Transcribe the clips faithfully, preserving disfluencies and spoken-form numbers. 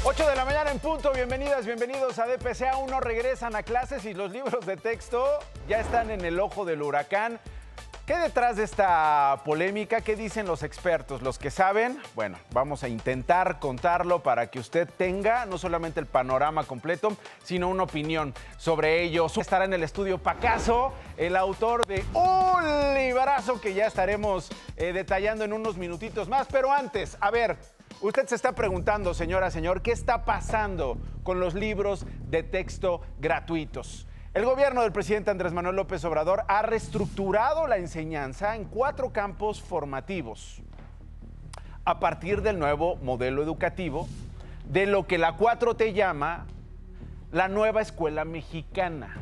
ocho de la mañana en punto, bienvenidas, bienvenidos a D P C. Aún no regresan a clases y los libros de texto ya están en el ojo del huracán. ¿Qué detrás de esta polémica? ¿Qué dicen los expertos? Los que saben, bueno, vamos a intentar contarlo para que usted tenga no solamente el panorama completo, sino una opinión sobre ello. Estará en el estudio Pacaso, el autor de un librazo que ya estaremos eh, detallando en unos minutitos más. Pero antes, a ver, usted se está preguntando, señora, señor, ¿qué está pasando con los libros de texto gratuitos? El gobierno del presidente Andrés Manuel López Obrador ha reestructurado la enseñanza en cuatro campos formativos a partir del nuevo modelo educativo, de lo que la cuatro T llama la nueva escuela mexicana.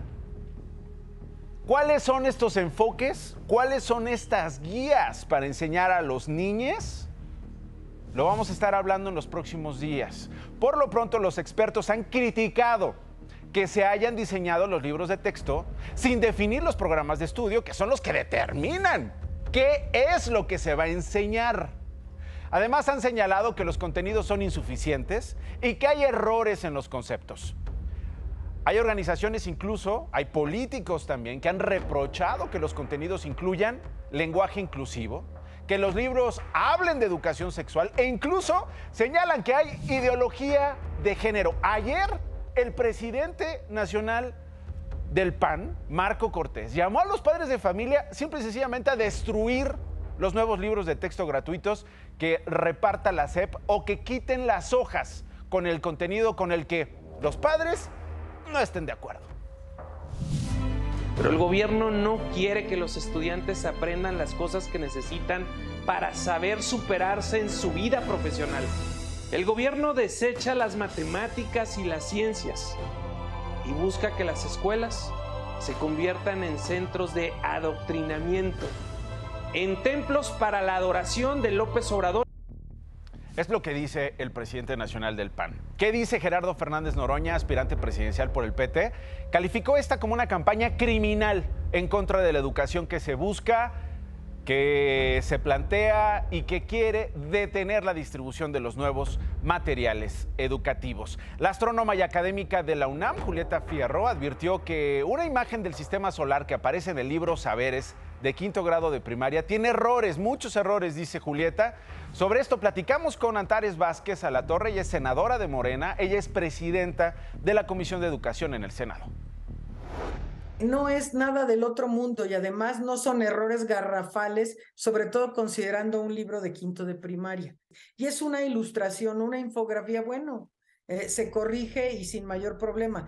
¿Cuáles son estos enfoques? ¿Cuáles son estas guías para enseñar a los niños? Lo vamos a estar hablando en los próximos días. Por lo pronto, los expertos han criticado que se hayan diseñado los libros de texto sin definir los programas de estudio, que son los que determinan qué es lo que se va a enseñar. Además, han señalado que los contenidos son insuficientes y que hay errores en los conceptos. Hay organizaciones, incluso, hay políticos también, que han reprochado que los contenidos incluyan lenguaje inclusivo, que los libros hablen de educación sexual e incluso señalan que hay ideología de género. Ayer, el presidente nacional del P A N, Marco Cortés, llamó a los padres de familia simple y sencillamente a destruir los nuevos libros de texto gratuitos que reparta la S E P o que quiten las hojas con el contenido con el que los padres no estén de acuerdo. Pero el gobierno no quiere que los estudiantes aprendan las cosas que necesitan para saber superarse en su vida profesional. El gobierno desecha las matemáticas y las ciencias y busca que las escuelas se conviertan en centros de adoctrinamiento, en templos para la adoración de López Obrador. Es lo que dice el presidente nacional del P A N. ¿Qué dice Gerardo Fernández Noroña, aspirante presidencial por el P T? Calificó esta como una campaña criminal en contra de la educación que se busca, que se plantea y que quiere detener la distribución de los nuevos materiales educativos. La astrónoma y académica de la UNAM, Julieta Fierro, advirtió que una imagen del sistema solar que aparece en el libro Saberes de quinto grado de primaria tiene errores, muchos errores, dice Julieta. Sobre esto platicamos con Antares Vázquez Alatorre, ella es senadora de Morena, ella es presidenta de la Comisión de Educación en el Senado. No es nada del otro mundo y además no son errores garrafales, sobre todo considerando un libro de quinto de primaria. Y es una ilustración, una infografía, bueno, eh, se corrige y sin mayor problema.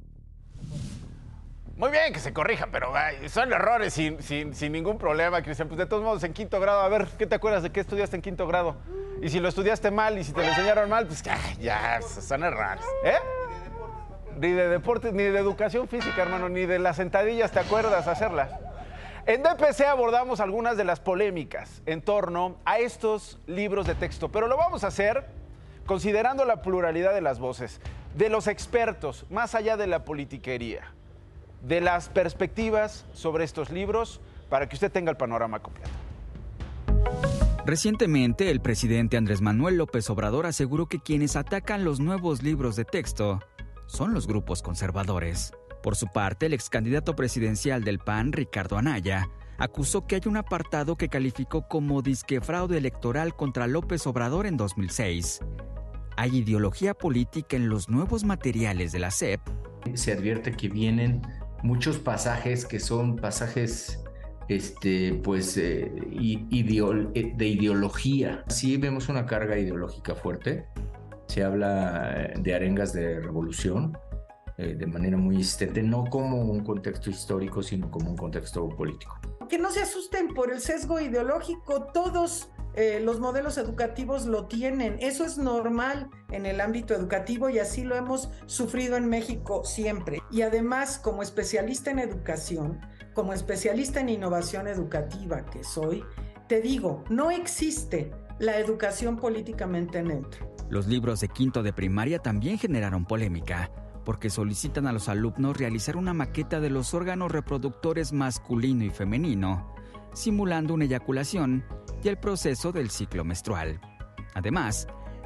Muy bien que se corrija, pero ay, son errores sin, sin, sin ningún problema, Cristian. Pues de todos modos, en quinto grado, a ver, ¿qué te acuerdas de qué estudiaste en quinto grado? Y si lo estudiaste mal y si te lo enseñaron mal, pues ya, ya son errores, ¿eh? Ni de deportes, ni de educación física, hermano, ni de las sentadillas, ¿te acuerdas hacerlas? En D P C abordamos algunas de las polémicas en torno a estos libros de texto, pero lo vamos a hacer considerando la pluralidad de las voces, de los expertos, más allá de la politiquería, de las perspectivas sobre estos libros, para que usted tenga el panorama completo. Recientemente, el presidente Andrés Manuel López Obrador aseguró que quienes atacan los nuevos libros de texto son los grupos conservadores. Por su parte, el ex candidato presidencial del P A N, Ricardo Anaya, acusó que hay un apartado que calificó como disque fraude electoral contra López Obrador en dos mil seis. ¿Hay ideología política en los nuevos materiales de la S E P? Se advierte que vienen muchos pasajes que son pasajes este, pues, eh, ideol- de ideología. Sí vemos una carga ideológica fuerte. Se habla de arengas de revolución eh, de manera muy insistente, no como un contexto histórico, sino como un contexto político. Que no se asusten por el sesgo ideológico, todos eh, los modelos educativos lo tienen, eso es normal en el ámbito educativo y así lo hemos sufrido en México siempre. Y además, como especialista en educación, como especialista en innovación educativa que soy, te digo, no existe la educación políticamente neutra. Los libros de quinto de primaria también generaron polémica, porque solicitan a los alumnos realizar una maqueta de los órganos reproductores masculino y femenino, simulando una eyaculación y el proceso del ciclo menstrual. Además,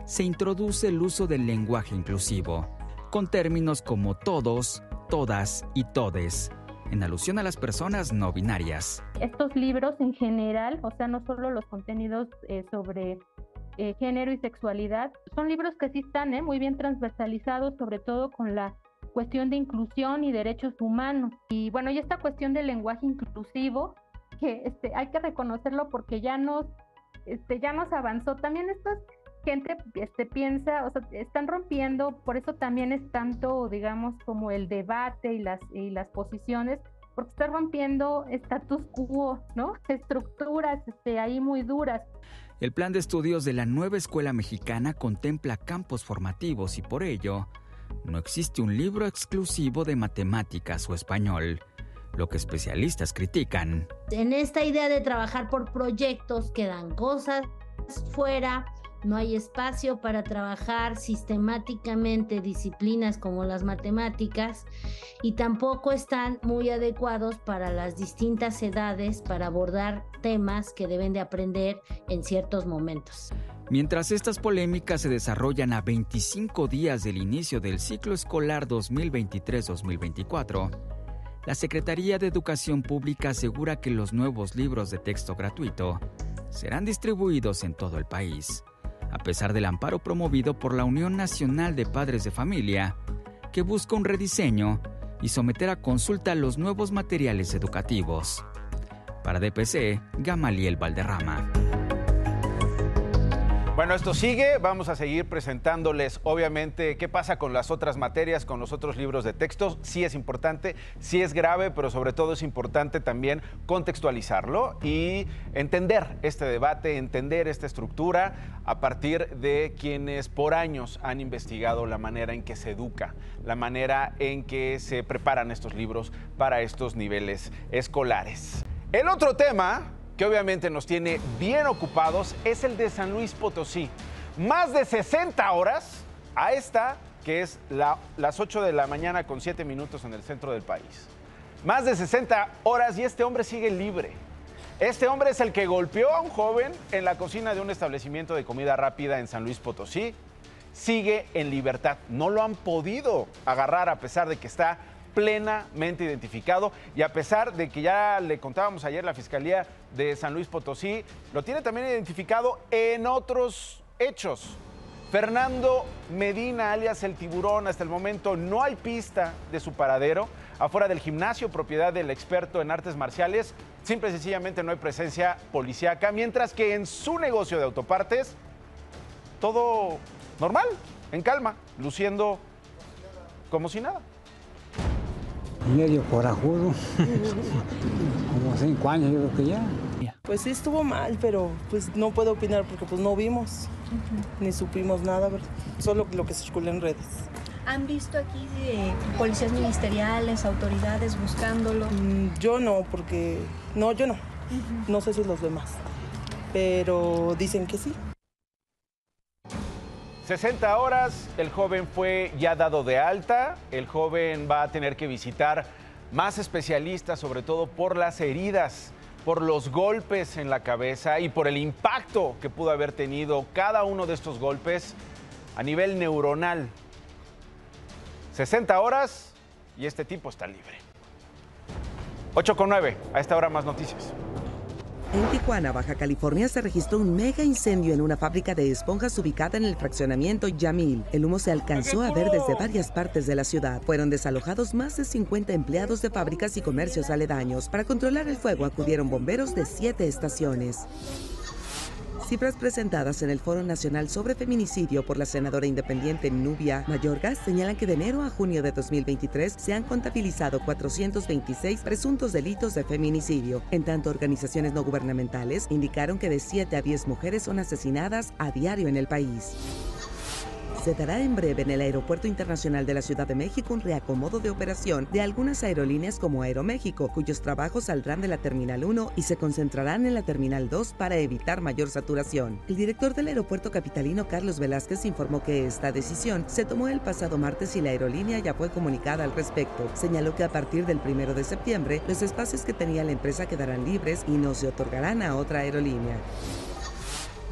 se introduce el uso del lenguaje inclusivo, con términos como todos, todas y todes, en alusión a las personas no binarias. Estos libros en general, o sea, no solo los contenidos eh, sobre eh, género y sexualidad, son libros que sí están eh, muy bien transversalizados, sobre todo con la cuestión de inclusión y derechos humanos. Y bueno, y esta cuestión del lenguaje inclusivo, que este, hay que reconocerlo porque ya nos, este, ya nos avanzó. También esta gente este, piensa, o sea, están rompiendo, por eso también es tanto, digamos, como el debate y las, y las posiciones, porque está rompiendo status quo, ¿no? Estructuras este, ahí muy duras. El plan de estudios de la nueva escuela mexicana contempla campos formativos y por ello no existe un libro exclusivo de matemáticas o español, lo que especialistas critican. En esta idea de trabajar por proyectos quedan cosas fuera, no hay espacio para trabajar sistemáticamente disciplinas como las matemáticas y tampoco están muy adecuados para las distintas edades para abordar temas que deben de aprender en ciertos momentos. Mientras estas polémicas se desarrollan a veinticinco días del inicio del ciclo escolar dos mil veintitrés dos mil veinticuatro, la Secretaría de Educación Pública asegura que los nuevos libros de texto gratuito serán distribuidos en todo el país, a pesar del amparo promovido por la Unión Nacional de Padres de Familia, que busca un rediseño y someter a consulta los nuevos materiales educativos. Para D P C, Gamaliel Valderrama. Bueno, esto sigue, vamos a seguir presentándoles obviamente qué pasa con las otras materias, con los otros libros de textos. Sí es importante, sí es grave, pero sobre todo es importante también contextualizarlo y entender este debate, entender esta estructura a partir de quienes por años han investigado la manera en que se educa, la manera en que se preparan estos libros para estos niveles escolares. El otro tema que obviamente nos tiene bien ocupados es el de San Luis Potosí. Más de sesenta horas a esta, que es la, las ocho de la mañana con siete minutos en el centro del país. Más de sesenta horas y este hombre sigue libre. Este hombre es el que golpeó a un joven en la cocina de un establecimiento de comida rápida en San Luis Potosí. Sigue en libertad. No lo han podido agarrar a pesar de que está plenamente identificado y a pesar de que ya le contábamos ayer, la Fiscalía de San Luis Potosí lo tiene también identificado en otros hechos. Fernando Medina, alias El Tiburón, hasta el momento no hay pista de su paradero. Afuera del gimnasio, propiedad del experto en artes marciales, simple y sencillamente no hay presencia policíaca, mientras que en su negocio de autopartes, todo normal, en calma, luciendo como si nada. Medio corajudo, como cinco años yo creo que ya. Pues sí estuvo mal, pero pues no puedo opinar porque pues no vimos, uh-huh. ni supimos nada, ¿verdad? Solo lo que se circula en redes. ¿Han visto aquí eh, policías ministeriales, autoridades buscándolo? Mm, yo no, porque no, yo no. Uh-huh. No sé si los demás, pero dicen que sí. sesenta horas, el joven fue ya dado de alta, el joven va a tener que visitar más especialistas, sobre todo por las heridas, por los golpes en la cabeza y por el impacto que pudo haber tenido cada uno de estos golpes a nivel neuronal. sesenta horas y este tipo está libre. ocho con nueve, a esta hora más noticias. En Tijuana, Baja California, se registró un mega incendio en una fábrica de esponjas ubicada en el fraccionamiento Yamil. El humo se alcanzó a ver desde varias partes de la ciudad. Fueron desalojados más de cincuenta empleados de fábricas y comercios aledaños. Para controlar el fuego acudieron bomberos de siete estaciones. Cifras presentadas en el Foro Nacional sobre Feminicidio por la senadora independiente Nubia Mayorga señalan que de enero a junio de dos mil veintitrés se han contabilizado cuatrocientos veintiséis presuntos delitos de feminicidio. En tanto, organizaciones no gubernamentales indicaron que de siete a diez mujeres son asesinadas a diario en el país. Se dará en breve en el Aeropuerto Internacional de la Ciudad de México un reacomodo de operación de algunas aerolíneas como Aeroméxico, cuyos trabajos saldrán de la Terminal uno y se concentrarán en la Terminal dos para evitar mayor saturación. El director del aeropuerto capitalino, Carlos Velázquez, informó que esta decisión se tomó el pasado martes y la aerolínea ya fue comunicada al respecto. Señaló que a partir del primero de septiembre, los espacios que tenía la empresa quedarán libres y no se otorgarán a otra aerolínea.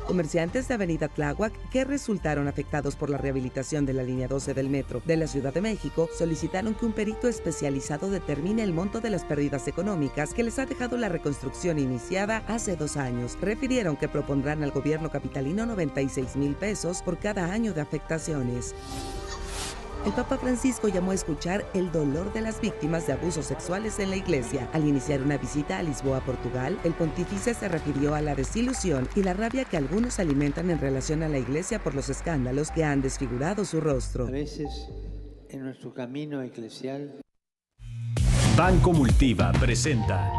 Comerciantes de Avenida Tláhuac que resultaron afectados por la rehabilitación de la línea doce del metro de la Ciudad de México solicitaron que un perito especializado determine el monto de las pérdidas económicas que les ha dejado la reconstrucción iniciada hace dos años. Refirieron que propondrán al gobierno capitalino noventa y seis mil pesos por cada año de afectaciones. El Papa Francisco llamó a escuchar el dolor de las víctimas de abusos sexuales en la Iglesia. Al iniciar una visita a Lisboa, Portugal, el pontífice se refirió a la desilusión y la rabia que algunos alimentan en relación a la Iglesia por los escándalos que han desfigurado su rostro. A veces, en nuestro camino eclesial. Banco Multiva presenta.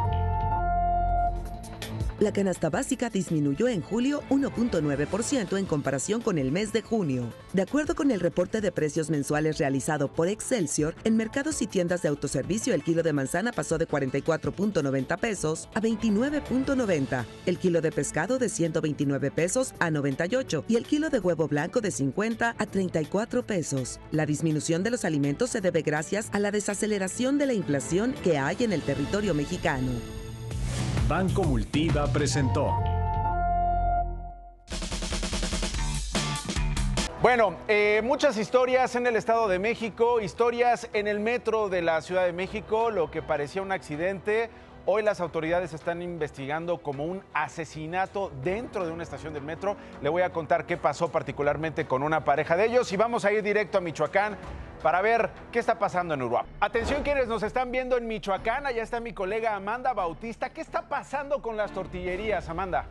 La canasta básica disminuyó en julio uno punto nueve por ciento en comparación con el mes de junio. De acuerdo con el reporte de precios mensuales realizado por Excelsior, en mercados y tiendas de autoservicio el kilo de manzana pasó de cuarenta y cuatro punto noventa pesos a veintinueve punto noventa, el kilo de pescado de ciento veintinueve pesos a noventa y ocho y el kilo de huevo blanco de cincuenta a treinta y cuatro pesos. La disminución de los alimentos se debe gracias a la desaceleración de la inflación que hay en el territorio mexicano. Banco Multiva presentó. Bueno, eh, muchas historias en el Estado de México, historias en el metro de la Ciudad de México, lo que parecía un accidente. Hoy las autoridades están investigando como un asesinato dentro de una estación del metro. Le voy a contar qué pasó particularmente con una pareja de ellos y vamos a ir directo a Michoacán para ver qué está pasando en Uruapan. Atención quienes nos están viendo en Michoacán, allá está mi colega Amanda Bautista. ¿Qué está pasando con las tortillerías, Amanda?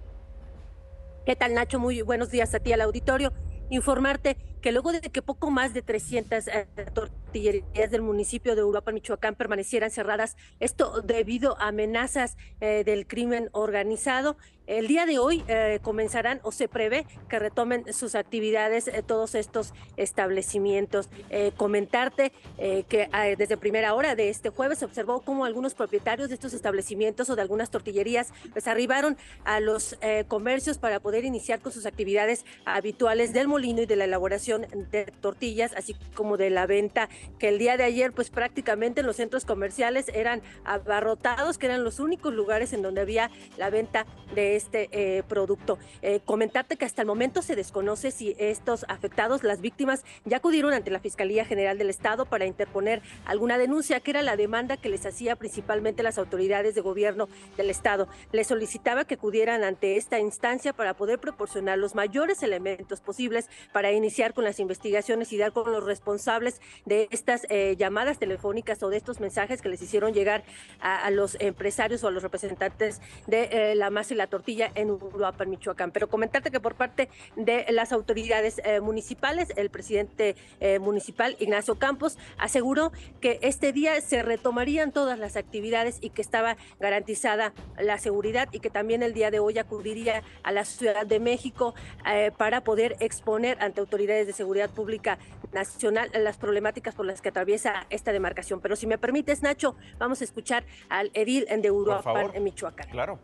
¿Qué tal, Nacho? Muy buenos días a ti al auditorio. Informarte que luego de que poco más de trescientas eh, tortillerías del municipio de Uruapan, Michoacán, permanecieran cerradas, esto debido a amenazas eh, del crimen organizado, el día de hoy eh, comenzarán o se prevé que retomen sus actividades eh, todos estos establecimientos. Eh, comentarte eh, que eh, desde primera hora de este jueves se observó cómo algunos propietarios de estos establecimientos o de algunas tortillerías pues arribaron a los eh, comercios para poder iniciar con sus actividades habituales del molino y de la elaboración de tortillas, así como de la venta, que el día de ayer pues prácticamente en los centros comerciales eran abarrotados, que eran los únicos lugares en donde había la venta de este eh, producto. Eh, comentarte que hasta el momento se desconoce si estos afectados, las víctimas, ya acudieron ante la Fiscalía General del Estado para interponer alguna denuncia, que era la demanda que les hacía principalmente las autoridades de gobierno del Estado. Les solicitaba que acudieran ante esta instancia para poder proporcionar los mayores elementos posibles para iniciar con las investigaciones y dar con los responsables de estas eh, llamadas telefónicas o de estos mensajes que les hicieron llegar a, a los empresarios o a los representantes de eh, la masa y la tortilla en Uruapan, Michoacán. Pero comentarte que por parte de las autoridades eh, municipales, el presidente eh, municipal, Ignacio Campos, aseguró que este día se retomarían todas las actividades y que estaba garantizada la seguridad y que también el día de hoy acudiría a la Ciudad de México eh, para poder exponer ante autoridades de seguridad pública nacional las problemáticas por las que atraviesa esta demarcación. Pero si me permites, Nacho, vamos a escuchar al edil de Uruapan, en Michoacán. Claro.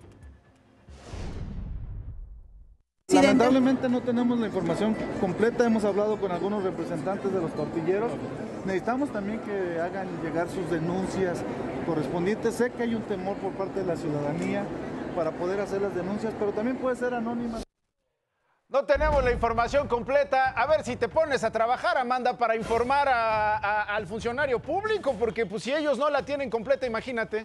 Lamentablemente no tenemos la información completa, hemos hablado con algunos representantes de los tortilleros. Necesitamos también que hagan llegar sus denuncias correspondientes. Sé que hay un temor por parte de la ciudadanía para poder hacer las denuncias, pero también puede ser anónima. No tenemos la información completa. A ver si te pones a trabajar, Amanda, para informar a, a, al funcionario público, porque pues si ellos no la tienen completa, imagínate.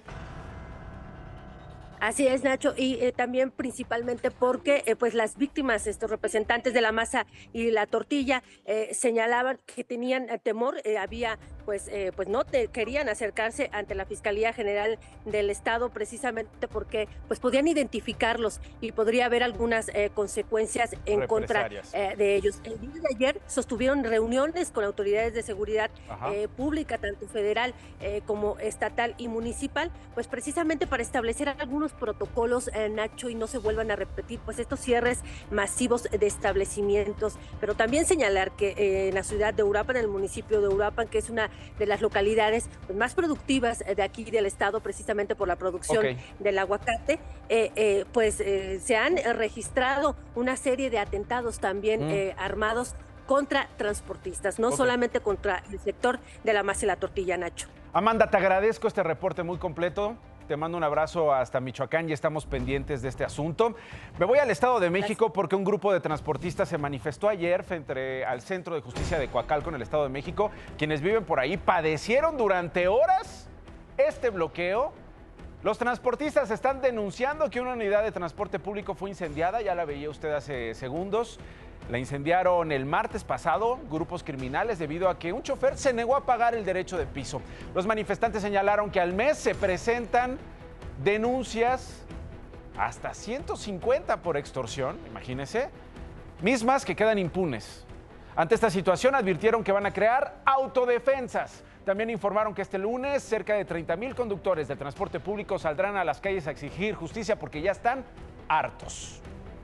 Así es, Nacho, y eh, también principalmente porque eh, pues las víctimas, estos representantes de la masa y la tortilla, eh, señalaban que tenían eh, temor, eh, había pues eh, pues no te querían acercarse ante la Fiscalía General del Estado precisamente porque pues podían identificarlos y podría haber algunas eh, consecuencias en contra eh, de ellos. El día de ayer sostuvieron reuniones con autoridades de seguridad eh, pública, tanto federal eh, como estatal y municipal, pues precisamente para establecer algunos protocolos, eh, Nacho, y no se vuelvan a repetir pues estos cierres masivos de establecimientos, pero también señalar que eh, en la ciudad de Uruapan, en el municipio de Uruapan, que es una de las localidades pues, más productivas de aquí del estado, precisamente por la producción okay. del aguacate, eh, eh, pues eh, se han registrado una serie de atentados también mm. eh, armados contra transportistas, no okay. solamente contra el sector de la masa y la tortilla, Nacho. Amanda, te agradezco este reporte muy completo. te mando un abrazo hasta Michoacán y estamos pendientes de este asunto. Me voy al Estado de México porque un grupo de transportistas se manifestó ayer frente al Centro de Justicia de Coacalco en el Estado de México. Quienes viven por ahí padecieron durante horas este bloqueo. Los transportistas están denunciando que una unidad de transporte público fue incendiada, ya la veía usted hace segundos. La incendiaron el martes pasado grupos criminales debido a que un chofer se negó a pagar el derecho de piso. Los manifestantes señalaron que al mes se presentan denuncias hasta ciento cincuenta por extorsión, imagínense, mismas que quedan impunes. Ante esta situación advirtieron que van a crear autodefensas. También informaron que este lunes cerca de treinta mil conductores del transporte público saldrán a las calles a exigir justicia porque ya están hartos.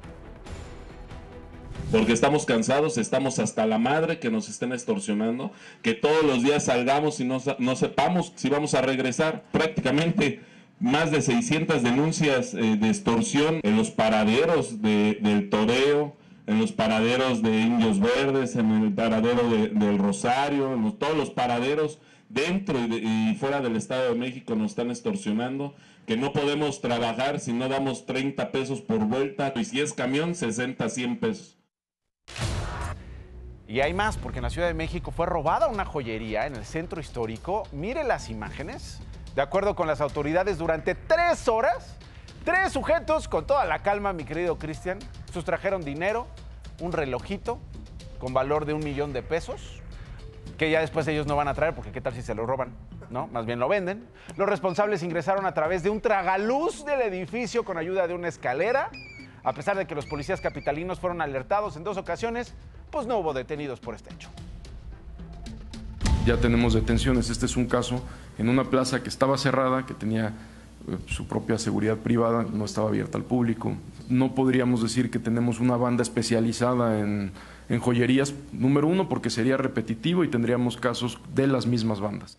Porque estamos cansados, estamos hasta la madre que nos estén extorsionando, que todos los días salgamos y no, no sepamos si vamos a regresar. Prácticamente más de seiscientas denuncias eh, de extorsión en los paraderos de, del Toreo, en los paraderos de Indios Verdes, en el paradero de, del Rosario, en los, todos los paraderos dentro y, de, y fuera del Estado de México nos están extorsionando, que no podemos trabajar si no damos treinta pesos por vuelta y si es camión, sesenta, cien pesos. Y hay más, porque en la Ciudad de México fue robada una joyería en el centro histórico. Mire las imágenes. De acuerdo con las autoridades, durante tres horas, tres sujetos, con toda la calma, mi querido Cristian, sustrajeron dinero, un relojito con valor de un millón de pesos, que ya después ellos no van a traer, porque qué tal si se lo roban, ¿no? Más bien lo venden. Los responsables ingresaron a través de un tragaluz del edificio con ayuda de una escalera. A pesar de que los policías capitalinos fueron alertados en dos ocasiones, pues no hubo detenidos por este hecho. Ya tenemos detenciones. Este es un caso en una plaza que estaba cerrada, que tenía eh, su propia seguridad privada, no estaba abierta al público. No podríamos decir que tenemos una banda especializada en, en joyerías, número uno, porque sería repetitivo y tendríamos casos de las mismas bandas.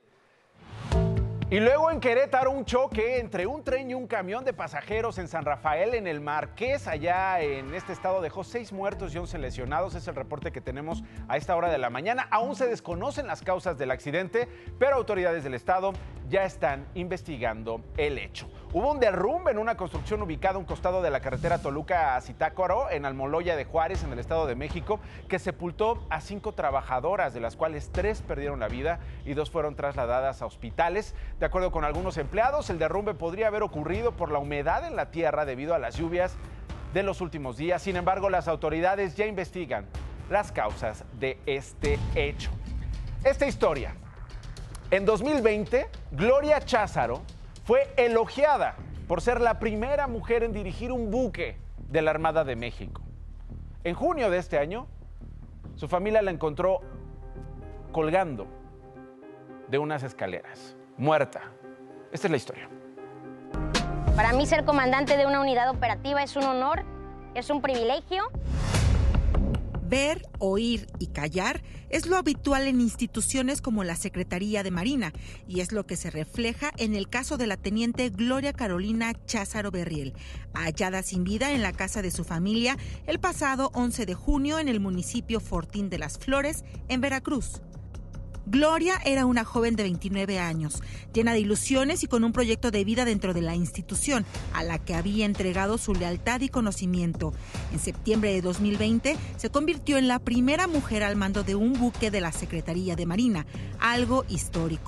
Y luego en Querétaro, un choque entre un tren y un camión de pasajeros en San Rafael, en el Marqués, allá en este estado, dejó seis muertos y once lesionados. Es el reporte que tenemos a esta hora de la mañana. Aún se desconocen las causas del accidente, pero autoridades del estado ya están investigando el hecho. Hubo un derrumbe en una construcción ubicada a un costado de la carretera Toluca a Zitácuaro, en Almoloya de Juárez, en el Estado de México, que sepultó a cinco trabajadoras, de las cuales tres perdieron la vida y dos fueron trasladadas a hospitales. De acuerdo con algunos empleados, el derrumbe podría haber ocurrido por la humedad en la tierra debido a las lluvias de los últimos días. Sin embargo, las autoridades ya investigan las causas de este hecho. Esta historia. En dos mil veinte, Gloria Cházaro fue elogiada por ser la primera mujer en dirigir un buque de la Armada de México. En junio de este año, su familia la encontró colgando de unas escaleras, muerta. Esta es la historia. Para mí ser comandante de una unidad operativa es un honor, es un privilegio. Ver, oír y callar es lo habitual en instituciones como la Secretaría de Marina y es lo que se refleja en el caso de la teniente Gloria Carolina Cházaro Berriel, hallada sin vida en la casa de su familia el pasado once de junio en el municipio Fortín de las Flores, en Veracruz. Gloria era una joven de veintinueve años, llena de ilusiones y con un proyecto de vida dentro de la institución, a la que había entregado su lealtad y conocimiento. En septiembre de dos mil veinte se convirtió en la primera mujer al mando de un buque de la Secretaría de Marina, algo histórico.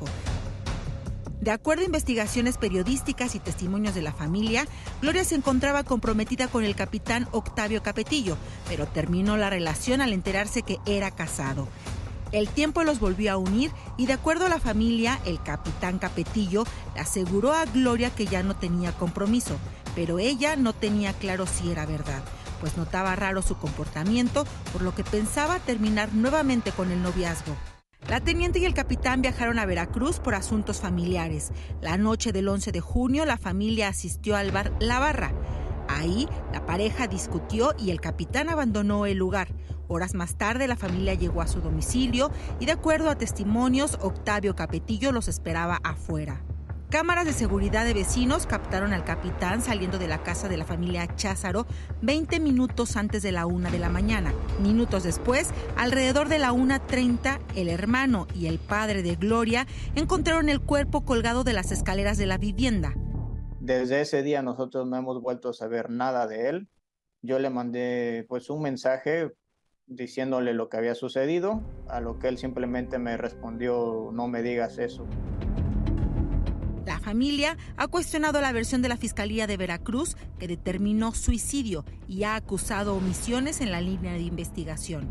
De acuerdo a investigaciones periodísticas y testimonios de la familia, Gloria se encontraba comprometida con el capitán Octavio Capetillo, pero terminó la relación al enterarse que era casado. El tiempo los volvió a unir y, de acuerdo a la familia, el capitán Capetillo le aseguró a Gloria que ya no tenía compromiso, pero ella no tenía claro si era verdad, pues notaba raro su comportamiento, por lo que pensaba terminar nuevamente con el noviazgo. La teniente y el capitán viajaron a Veracruz por asuntos familiares. La noche del once de junio, la familia asistió al bar La Barra. Ahí, la pareja discutió y el capitán abandonó el lugar. Horas más tarde, la familia llegó a su domicilio y, de acuerdo a testimonios, Octavio Capetillo los esperaba afuera. Cámaras de seguridad de vecinos captaron al capitán saliendo de la casa de la familia Cházaro veinte minutos antes de la una de la mañana. Minutos después, alrededor de la una treinta, el hermano y el padre de Gloria encontraron el cuerpo colgado de las escaleras de la vivienda. Desde ese día nosotros no hemos vuelto a saber nada de él. Yo le mandé pues un mensaje diciéndole lo que había sucedido, a lo que él simplemente me respondió, no me digas eso. La familia ha cuestionado la versión de la Fiscalía de Veracruz, que determinó suicidio, y ha acusado omisiones en la línea de investigación.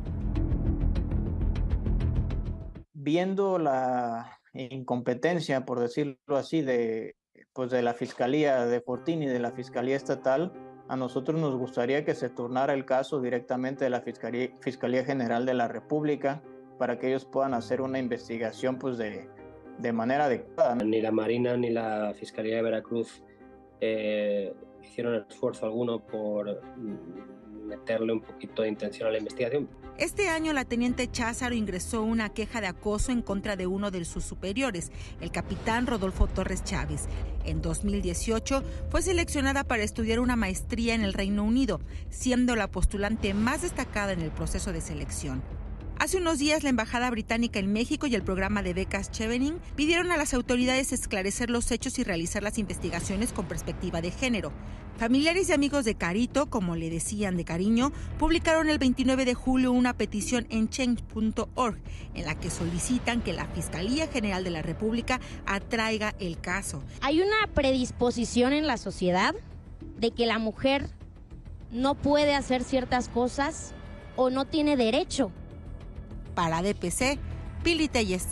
Viendo la incompetencia, por decirlo así, de, pues de la Fiscalía de Fortín y de la Fiscalía Estatal, a nosotros nos gustaría que se turnara el caso directamente de la Fiscalía, Fiscalía General de la República, para que ellos puedan hacer una investigación pues de, de manera adecuada. Ni la Marina ni la Fiscalía de Veracruz eh, hicieron esfuerzo alguno por meterle un poquito de intención a la investigación. Este año la teniente Cházaro ingresó una queja de acoso en contra de uno de sus superiores, el capitán Rodolfo Torres Chávez. En dos mil dieciocho fue seleccionada para estudiar una maestría en el Reino Unido, siendo la postulante más destacada en el proceso de selección. Hace unos días la Embajada Británica en México y el programa de becas Chevening pidieron a las autoridades esclarecer los hechos y realizar las investigaciones con perspectiva de género. Familiares y amigos de Carito, como le decían de cariño, publicaron el veintinueve de julio una petición en change punto org en la que solicitan que la Fiscalía General de la República atraiga el caso. Hay una predisposición en la sociedad de que la mujer no puede hacer ciertas cosas o no tiene derecho. Para D P C, Pili Telles.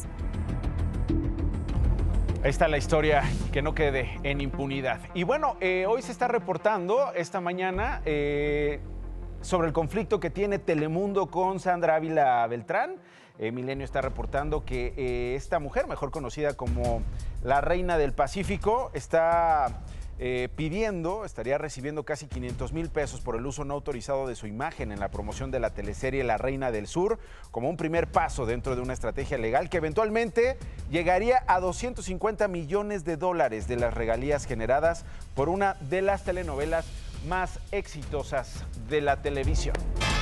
Ahí está la historia, que no quede en impunidad. Y bueno, eh, hoy se está reportando esta mañana eh, sobre el conflicto que tiene Telemundo con Sandra Ávila Beltrán. Eh, Milenio está reportando que eh, esta mujer, mejor conocida como la Reina del Pacífico, está eh, pidiendo, estaría recibiendo casi quinientos mil pesos por el uso no autorizado de su imagen en la promoción de la teleserie La Reina del Sur, como un primer paso dentro de una estrategia legal que eventualmente llegaría a doscientos cincuenta millones de dólares de las regalías generadas por una de las telenovelas más exitosas de la televisión.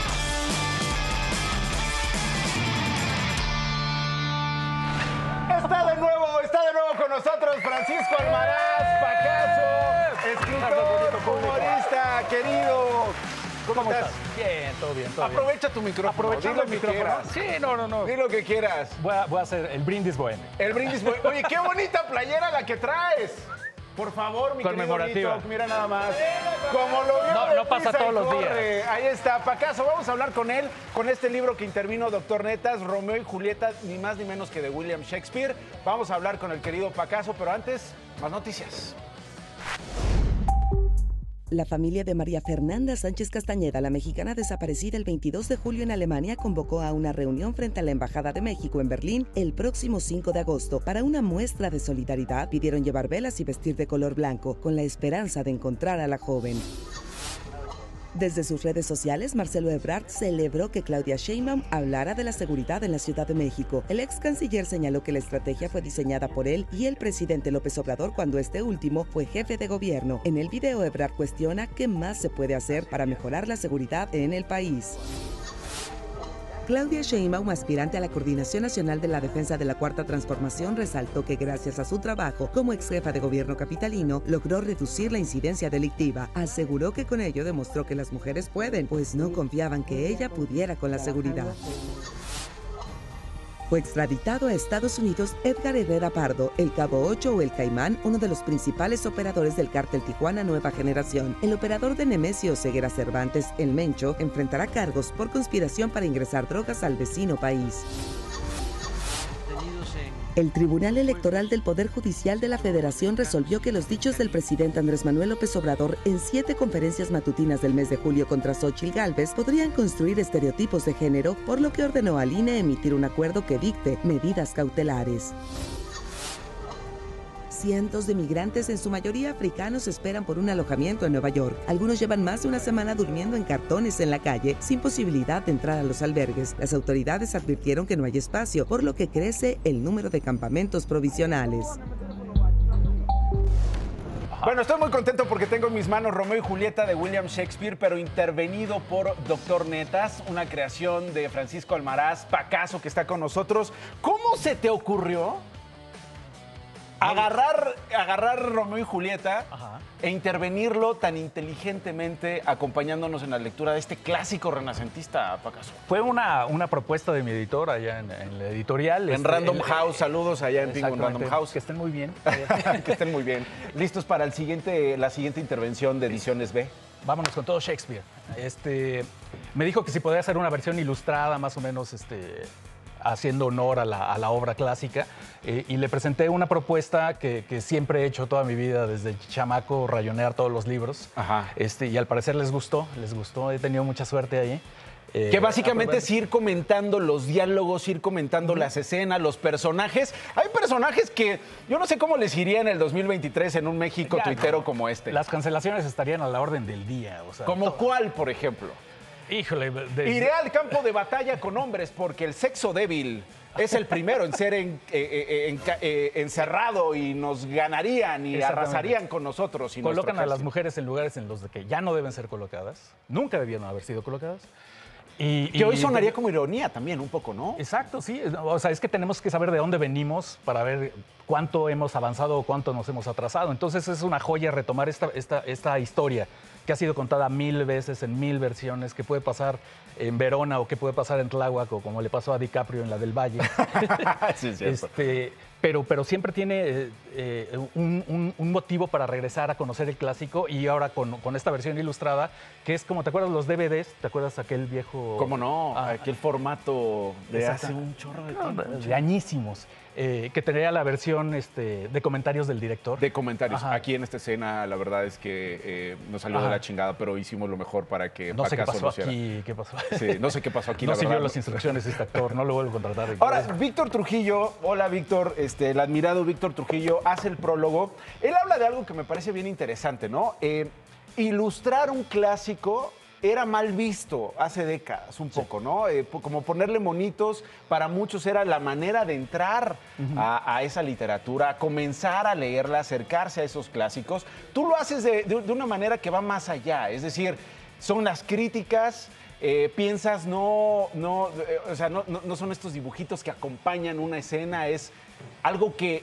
Está de nuevo, está de nuevo con nosotros Francisco Almaraz Pacaso, escritor, humorista, querido. ¿Cómo, ¿Cómo estás? estás? Bien, todo bien, todo Aprovecha bien. tu micrófono. Aprovecha el micrófono. Sí, no, no, no. Di lo que quieras. Voy a, voy a hacer el brindis bohemio. El brindis bohemio. Oye, qué bonita playera la que traes. Por favor, mi conmemorativa. Querido Lito, mira nada más. Como lo vio No, no pasa todos los días. Ahí está, Pacaso. Vamos a hablar con él, con este libro que intervino Doctor Netas, Romeo y Julieta, ni más ni menos que de William Shakespeare. Vamos a hablar con el querido Pacaso, pero antes, más noticias. La familia de María Fernanda Sánchez Castañeda, la mexicana desaparecida el veintidós de julio en Alemania, convocó a una reunión frente a la Embajada de México en Berlín el próximo cinco de agosto. Para una muestra de solidaridad, pidieron llevar velas y vestir de color blanco, con la esperanza de encontrar a la joven. Desde sus redes sociales, Marcelo Ebrard celebró que Claudia Sheinbaum hablara de la seguridad en la Ciudad de México. El ex canciller señaló que la estrategia fue diseñada por él y el presidente López Obrador cuando este último fue jefe de gobierno. En el video, Ebrard cuestiona qué más se puede hacer para mejorar la seguridad en el país. Claudia Sheinbaum, aspirante a la Coordinación Nacional de la Defensa de la Cuarta Transformación, resaltó que gracias a su trabajo como ex jefa de gobierno capitalino, logró reducir la incidencia delictiva. Aseguró que con ello demostró que las mujeres pueden, pues no confiaban que ella pudiera con la seguridad. Fue extraditado a Estados Unidos Edgar Herrera Pardo, el Cabo ocho o el Caimán, uno de los principales operadores del cártel Tijuana Nueva Generación. El operador de Nemesio Ceguera Cervantes, el Mencho, enfrentará cargos por conspiración para ingresar drogas al vecino país. El Tribunal Electoral del Poder Judicial de la Federación resolvió que los dichos del presidente Andrés Manuel López Obrador en siete conferencias matutinas del mes de julio contra Xóchitl Gálvez podrían construir estereotipos de género, por lo que ordenó al I N E emitir un acuerdo que dicte medidas cautelares. Cientos de migrantes, en su mayoría africanos, esperan por un alojamiento en Nueva York. Algunos llevan más de una semana durmiendo en cartones en la calle, sin posibilidad de entrar a los albergues. Las autoridades advirtieron que no hay espacio, por lo que crece el número de campamentos provisionales. Bueno, estoy muy contento porque tengo en mis manos Romeo y Julieta de William Shakespeare, pero intervenido por Doctor Netas, una creación de Francisco Almaraz Pacaso, que está con nosotros. ¿Cómo se te ocurrió Agarrar, agarrar Romeo y Julieta Ajá. e intervenirlo tan inteligentemente acompañándonos en la lectura de este clásico renacentista, Pacaso. Fue una, una propuesta de mi editor allá en, en la editorial. En este, Random el, House, saludos allá en Penguin Random House. Que estén muy bien. Que estén muy bien. ¿Listos para el siguiente, la siguiente intervención de Ediciones B? Vámonos con todo Shakespeare. Este, me dijo que si podía hacer una versión ilustrada, más o menos este, haciendo honor a la, a la obra clásica. Eh, y le presenté una propuesta que, que siempre he hecho toda mi vida, desde chamaco, rayonear todos los libros. Ajá. Este, y al parecer les gustó, les gustó. He tenido mucha suerte ahí. Eh, que básicamente es ir comentando los diálogos, ir comentando uh-huh. las escenas, los personajes. Hay personajes que yo no sé cómo les iría en el dos mil veintitrés en un México ya, tuitero no. como este. Las cancelaciones estarían a la orden del día. O sea, ¿Como todo. cuál, por ejemplo? Híjole. De... Iré al campo de batalla con hombres porque el sexo débil es el primero en ser en, eh, en, eh, encerrado y nos ganarían y arrasarían con nosotros. Y Colocan a las mujeres en lugares en los que ya no deben ser colocadas. Nunca debieron haber sido colocadas. Y, que y, hoy sonaría como ironía también, un poco, ¿no? Exacto, sí. O sea, es que tenemos que saber de dónde venimos para ver cuánto hemos avanzado o cuánto nos hemos atrasado. Entonces es una joya retomar esta, esta, esta historia que ha sido contada mil veces, en mil versiones, que puede pasar en Verona o que puede pasar en Tláhuac, o como le pasó a DiCaprio en la del Valle. Sí, es cierto. Este, pero, pero siempre tiene eh, eh, un, un, un motivo para regresar a conocer el clásico, y ahora con, con esta versión ilustrada, que es como, ¿te acuerdas los D V Ds? ¿Te acuerdas aquel viejo...? ¿Cómo no? Ah, aquel formato de hace un chorro de tiempo. No, de añísimos. Eh, que tenía la versión este, de comentarios del director. De comentarios. Ajá. Aquí en esta escena, la verdad es que eh, nos salió Ajá. de la chingada, pero hicimos lo mejor para que No sé qué pasó luciera. aquí, qué pasó. Sí, no sé qué pasó aquí, no la siguió verdad. las instrucciones este actor, no lo vuelvo a contratar. Ahora, Víctor Trujillo, hola Víctor, este, el admirado Víctor Trujillo hace el prólogo. Él habla de algo que me parece bien interesante, ¿no? Eh, ilustrar un clásico era mal visto hace décadas, un poco, sí. ¿no? Eh, como ponerle monitos, para muchos era la manera de entrar uh-huh. a, a esa literatura, a comenzar a leerla, acercarse a esos clásicos. Tú lo haces de, de, de una manera que va más allá, es decir, son las críticas, eh, piensas, no, no, eh, o sea, no, no, no son estos dibujitos que acompañan una escena, es algo que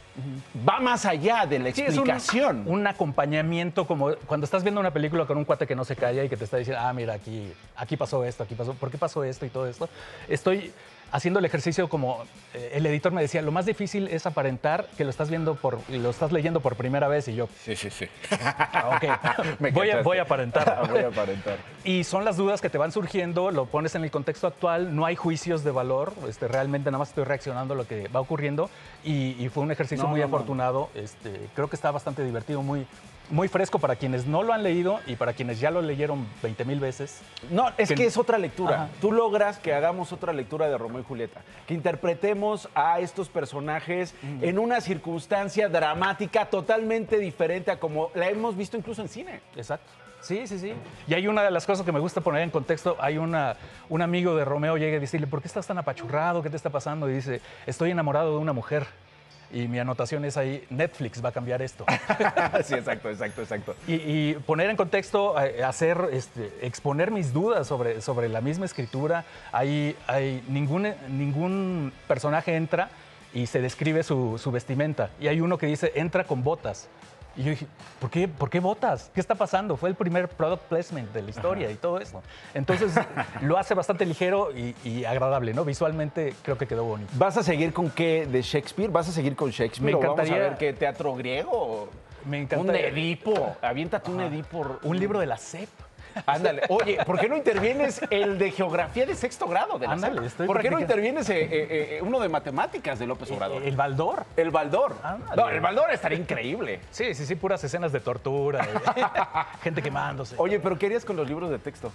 va más allá de la explicación. Sí, es un, un acompañamiento, como cuando estás viendo una película con un cuate que no se calla y que te está diciendo, ah, mira, aquí, aquí pasó esto, aquí pasó, ¿por qué pasó esto y todo esto? Estoy haciendo el ejercicio como eh, el editor me decía, lo más difícil es aparentar que lo estás viendo por, lo estás leyendo por primera vez, y yo. Sí, sí, sí. Ah, ok, voy a, voy a aparentar. Voy a aparentar. Y son las dudas que te van surgiendo, lo pones en el contexto actual, no hay juicios de valor, este, realmente nada más estoy reaccionando a lo que va ocurriendo, y, y fue un ejercicio no, muy no, afortunado. No. Este, creo que está bastante divertido, muy... muy fresco para quienes no lo han leído y para quienes ya lo leyeron veinte mil veces. No, es que, que es otra lectura. Ajá. Tú logras que hagamos otra lectura de Romeo y Julieta, que interpretemos a estos personajes mm. en una circunstancia dramática totalmente diferente a como la hemos visto incluso en cine. Exacto. Sí, sí, sí. Y hay una de las cosas que me gusta poner en contexto. Hay una, un amigo de Romeo llega y decirle, ¿por qué estás tan apachurrado? ¿Qué te está pasando? Y dice, estoy enamorado de una mujer. Y mi anotación es ahí, Netflix va a cambiar esto. Sí, exacto, exacto, exacto. Y, y poner en contexto, hacer, este, exponer mis dudas sobre, sobre la misma escritura. Hay, hay ningún, ningún personaje entra y se describe su, su vestimenta. Y hay uno que dice, entra con botas. Y yo dije, ¿por qué, ¿por qué botas? ¿Qué está pasando? Fue el primer product placement de la historia. Ajá. Y todo eso. Entonces, lo hace bastante ligero y, y agradable, ¿no? Visualmente creo que quedó bonito. ¿Vas a seguir con qué de Shakespeare? ¿Vas a seguir con Shakespeare? Me encantaría. ¿O vamos a ver qué teatro griego? Me encantaría. Un Edipo. Aviéntate un Edipo. Un libro de la S E P. Ándale. Oye, ¿por qué no intervienes el de geografía de sexto grado? De la Ándale, S E P? estoy ¿Por qué no practicando. intervienes eh, eh, eh, uno de matemáticas de López Obrador? ¿El Baldor? El Baldor. Ándale. No, el Baldor estaría increíble. Sí, sí, sí, puras escenas de tortura, gente quemándose. Oye, pero ¿qué harías con los libros de texto?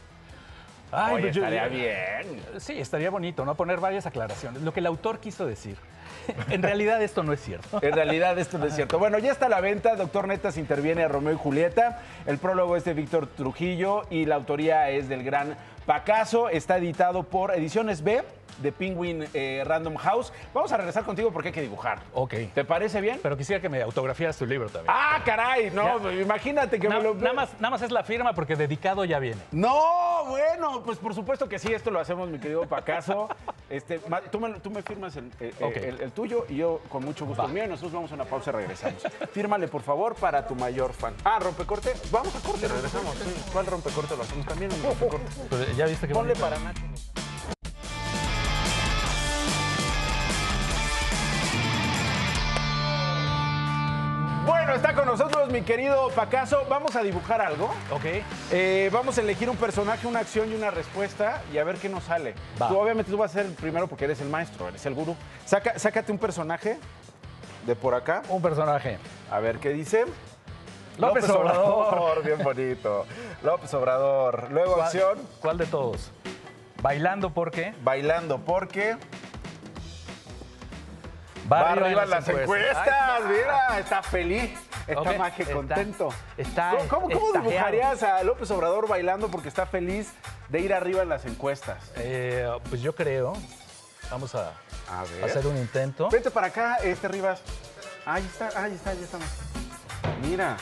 Ay, Oye, pues yo- estaría bien. Sí, estaría bonito, ¿no? Poner varias aclaraciones. Lo que el autor quiso decir. En realidad esto no es cierto. En realidad esto no es cierto. Bueno, ya está a la venta. Doctor Netas interviene a Romeo y Julieta. El prólogo es de Víctor Trujillo y la autoría es del gran Pacaso. Está editado por Ediciones B. de Penguin eh, Random House. Vamos a regresar contigo porque hay que dibujar. Ok. ¿Te parece bien? Pero quisiera que me autografiaras tu libro también. ¡Ah, caray! No, ya. Imagínate que Na, me lo... Nada más, nada más es la firma porque dedicado ya viene. No, bueno, pues por supuesto que sí, esto lo hacemos, mi querido Pacaso. Este, tú, me, tú me firmas el, el, okay. el, el tuyo y yo con mucho gusto Va. el mío y nosotros vamos a una pausa y regresamos. Fírmale, por favor, para tu mayor fan. Ah, rompecorte. Vamos a corte, regresamos. Sí. ¿Cuál rompecorte lo hacemos? También un rompecorte. Pues ya viste que ponle para Nacho. Bueno, está con nosotros mi querido Pacaso. Vamos a dibujar algo. Ok. Eh, vamos a elegir un personaje, una acción y una respuesta y a ver qué nos sale. Va. Tú, obviamente tú vas a ser el primero porque eres el maestro, eres el gurú. Saca, sácate un personaje de por acá. Un personaje. A ver qué dice. López, López Obrador. Obrador. Bien bonito. López Obrador. Luego ¿Cuál, acción. ¿Cuál de todos? Bailando porque. Bailando porque. Va, Va arriba, arriba en las encuestas. encuestas. Mira, está feliz. Está okay. más que está, contento. Está, ¿Cómo, cómo, cómo dibujarías a López Obrador bailando porque está feliz de ir arriba en las encuestas? Eh, pues yo creo. Vamos a, a ver. hacer un intento. Vete para acá, este Rivas. Ahí está, ahí está, ahí estamos. Mira.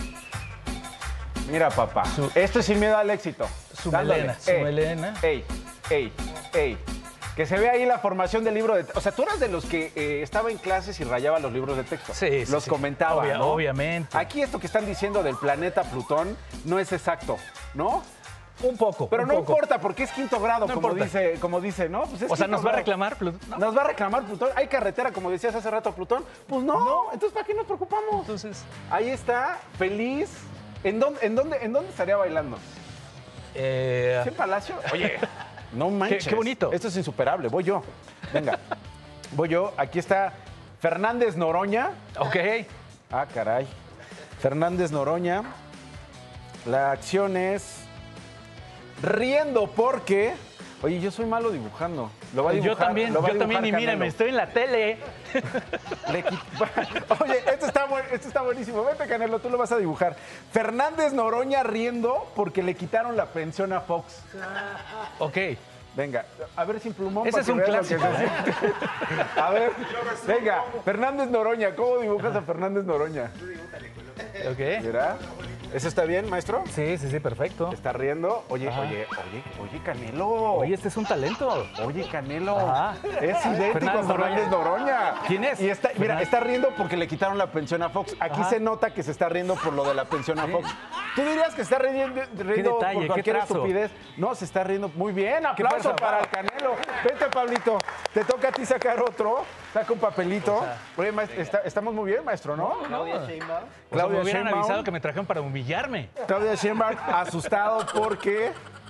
Mira, papá. Su, Esto es sin miedo al éxito. Su Dándole. melena, su ey, melena. Ey, ey, ey. Que se ve ahí la formación del libro de texto. O sea, tú eras de los que eh, estaba en clases y rayaba los libros de texto. Sí, sí. Los sí. comentaba, Obvia, ¿no? Obviamente. Aquí esto que están diciendo del planeta Plutón no es exacto, ¿no? Un poco. Pero un no poco. importa porque es quinto grado, no como, importa. dice, como dice, ¿no? Pues es o sea, ¿nos grado. va a reclamar Plutón? No. ¿Nos va a reclamar Plutón? ¿Hay carretera, como decías hace rato, Plutón? Pues no. no. Entonces, ¿para qué nos preocupamos? Entonces... Ahí está, feliz. ¿En dónde, en dónde, en dónde estaría bailando? Eh... ¿En Palacio? Oye, no manches. Qué, qué bonito. Esto es insuperable. Voy yo. Venga. Voy yo. Aquí está Fernández Noroña. Ok. Ah, caray. Fernández Noroña. La acción es riendo porque... Oye, yo soy malo dibujando. Lo va a dibujar, yo también, lo va yo a también, y Canelo. mírame, estoy en la tele. Le Oye, esto está, bu esto está buenísimo. Vete, Canelo, tú lo vas a dibujar. Fernández Noroña riendo porque le quitaron la pensión a Fox. Ok. Venga, a ver sin plumón. Ese es un clásico. ¿Eh? A ver, venga, Fernández Noroña. ¿Cómo dibujas a Fernández Noroña? Ok. ¿Mira? ¿Eso está bien, maestro? Sí, sí, sí, perfecto. ¿Está riendo? Oye, Ajá. oye, oye, oye, Canelo. Oye, este es un talento. Oye, Canelo. Ajá. Es idéntico a Fernández Noroña. ¿Quién es? Y está, mira, está riendo porque le quitaron la pensión a Fox. Aquí Ajá. se nota que se está riendo por lo de la pensión a Fox. ¿Tú dirías que está riendo, riendo detalle, por cualquier estupidez? No, se está riendo. Muy bien, aplauso para el Canelo. Vente, Pablito. Te toca a ti sacar otro. Saca un papelito. O sea, Oye, maestro, está, estamos muy bien, maestro, ¿no? no Claudia Sheinbaum. O sea, me hubieran avisado que me trajeron para humillarme. Claudia Sheinbaum asustado porque...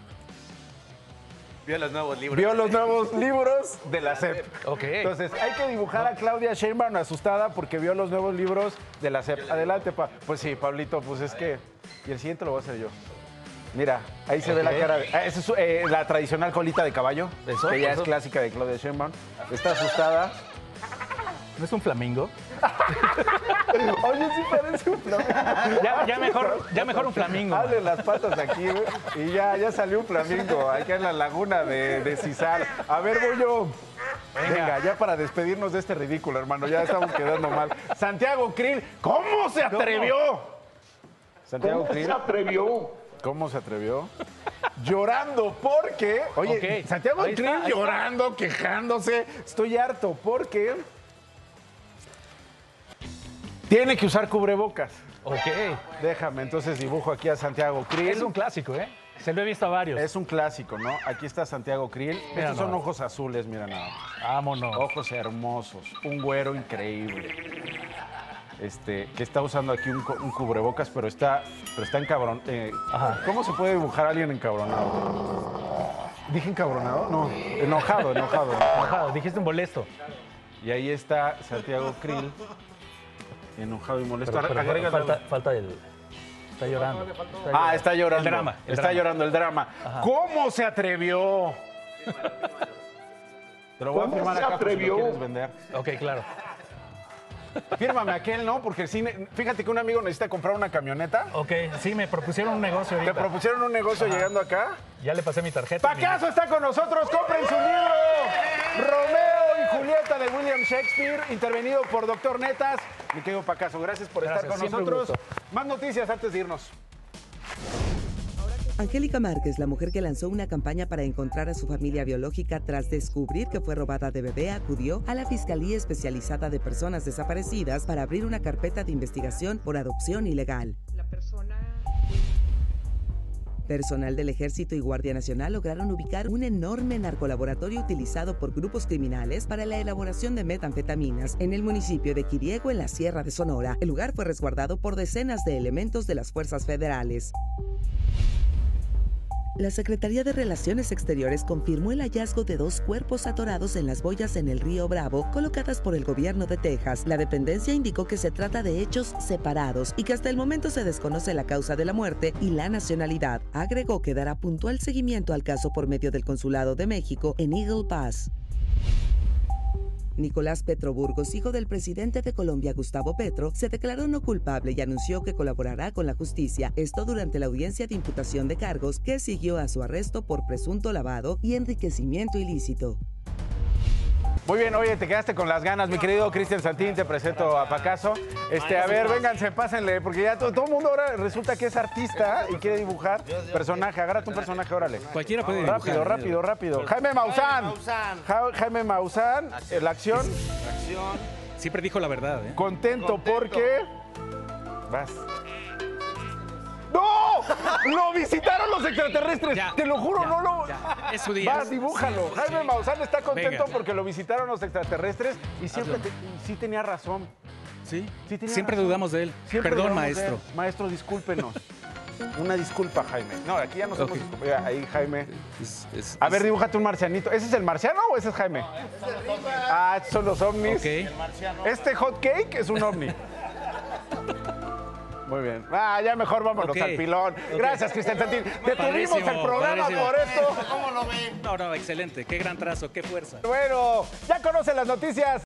Vio los nuevos libros. Vio los nuevos libros de la S E P. Ok. Entonces, hay que dibujar a Claudia Sheinbaum asustada porque vio los nuevos libros de la S E P. Adelante, pa. Pues sí, Pablito, pues es que... Y el siguiente lo voy a hacer yo. Mira, ahí se okay. ve la cara de... Ah, esa es eh, la tradicional colita de caballo. Eso, que ya eso. es clásica de Claudia Sheinbaum. Está asustada. ¿No es un flamingo? Oye, sí parece un flamingo. Ya, ya, mejor, ya mejor un flamingo. Hazle las patas aquí, güey. Y ya, ya salió un flamingo. Aquí en la laguna de, de Cisal. A ver, voy yo. Venga. Venga, ya para despedirnos de este ridículo, hermano. Ya estamos quedando mal. Santiago Krill, ¿cómo se atrevió? ¿Cómo? Santiago ¿Cómo Krill. se atrevió? ¿Cómo se atrevió? Llorando porque... Oye, okay. Santiago Krill está, llorando, está. quejándose. Estoy harto porque... Tiene que usar cubrebocas. Ok. Déjame, entonces dibujo aquí a Santiago Krill. Es un clásico, ¿eh? Se lo he visto a varios. Es un clásico, ¿no? Aquí está Santiago Krill. Mira Estos no. son ojos azules, mira nada más. Vámonos. Ojos hermosos. Un güero increíble. Este, que está usando aquí un, un cubrebocas, pero está, pero está encabronado. Eh, ¿Cómo se puede dibujar a alguien encabronado? ¿Dije encabronado? No, enojado, enojado. Enojado, dijiste un molesto. Y ahí está Santiago Krill. Enojado y molesto. Pero, pero falta, falta el... Está llorando. Está ah, llorando. está llorando. El drama. El está drama. llorando el drama. Ajá. ¿Cómo se atrevió? Te lo voy a firmar acá por si lo quieres vender. Ok, claro. Fírmame aquel, ¿no? Porque el cine... Fíjate que un amigo necesita comprar una camioneta. Ok, sí, me propusieron un negocio ahorita. ¿Te propusieron un negocio Ajá. llegando acá? Ya le pasé mi tarjeta. ¡Pacaso está con nosotros! ¡Compren su libro! Romeo y Julieta de William Shakespeare, intervenido por Doctor Netas. Mi querido Pacaso, gracias por Gracias, estar con siempre un nosotros. gusto. Más noticias antes de irnos. Angélica Márquez, la mujer que lanzó una campaña para encontrar a su familia biológica tras descubrir que fue robada de bebé, acudió a la Fiscalía Especializada de Personas Desaparecidas para abrir una carpeta de investigación por adopción ilegal. La persona... Personal del Ejército y Guardia Nacional lograron ubicar un enorme narcolaboratorio utilizado por grupos criminales para la elaboración de metanfetaminas en el municipio de Quiriego, en la Sierra de Sonora. El lugar fue resguardado por decenas de elementos de las fuerzas federales. La Secretaría de Relaciones Exteriores confirmó el hallazgo de dos cuerpos atorados en las boyas en el río Bravo, colocadas por el gobierno de Texas. La dependencia indicó que se trata de hechos separados y que hasta el momento se desconoce la causa de la muerte y la nacionalidad. Agregó que dará puntual seguimiento al caso por medio del Consulado de México en Eagle Pass. Nicolás Petro Burgos, hijo del presidente de Colombia, Gustavo Petro, se declaró no culpable y anunció que colaborará con la justicia. Esto durante la audiencia de imputación de cargos que siguió a su arresto por presunto lavado y enriquecimiento ilícito. Muy bien, oye, te quedaste con las ganas, mi querido Cristian Santín, te presento a Pacaso. Este, a ver, vénganse, pásenle, porque ya todo, todo el mundo ahora resulta que es artista y quiere dibujar personaje. Agárrate un personaje, órale. Cualquiera puede dibujar. Rápido, rápido, rápido. Jaime Maussan. Ja- Jaime Maussan, la acción. Acción. Siempre dijo la verdad, ¿eh? Contento, Contento. porque... Vas. ¡No! ¡Lo visitaron los extraterrestres! Ya, Te lo juro, ya, no lo... ya. Es su día. Vas, dibújalo. Sí, Jaime sí. Maussan está contento Venga. porque lo visitaron los extraterrestres y siempre Hazlo. te- y sí tenía razón. Sí, Sí tenía siempre razón. dudamos de él. Siempre Perdón, dudamos de maestro. él. Maestro, discúlpenos. Una disculpa, Jaime. No, aquí ya nos hemos Ok. disculpado. Mira, ahí, Jaime. Es- es- A ver, es- dibújate un marcianito. ¿Ese es el marciano o ese es Jaime? Ah, estos son los ovnis. Ok. Este hot cake es un ovni. Muy bien. Ah, ya mejor vámonos Ok. al pilón. Ok. Gracias, Cristian Santín. Detuvimos Padrísimo, el programa padrísimo. por esto. ¿Cómo lo ven? No, no, excelente. Qué gran trazo, qué fuerza. Bueno, ya conocen las noticias.